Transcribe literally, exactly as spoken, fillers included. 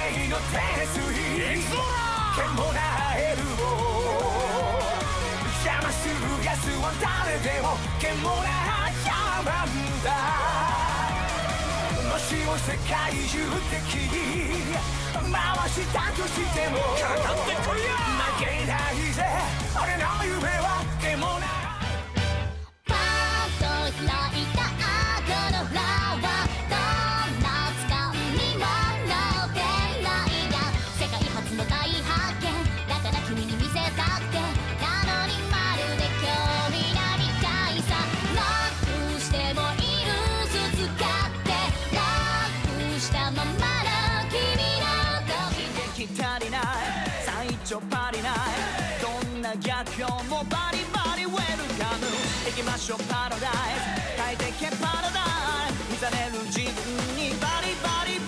の天水剣もなエルボー邪魔する奴は誰でも剣もな邪魔んだもしも世界中敵回したとしてもかかってこいや負けないぜ俺の夢は剣もなパーッと開いた赤のフラワーどんな掴みも乗ってないが世界初の大発見だから君に見せたくてなのにまるで興味ないみたいさロックしてもいるずつかってロックしたままの君の刺激足りない最長パリないどんな逆境もバリバリウェルカム行きましょうパラダイス快適パラダイス見ざれる自分にバリバリ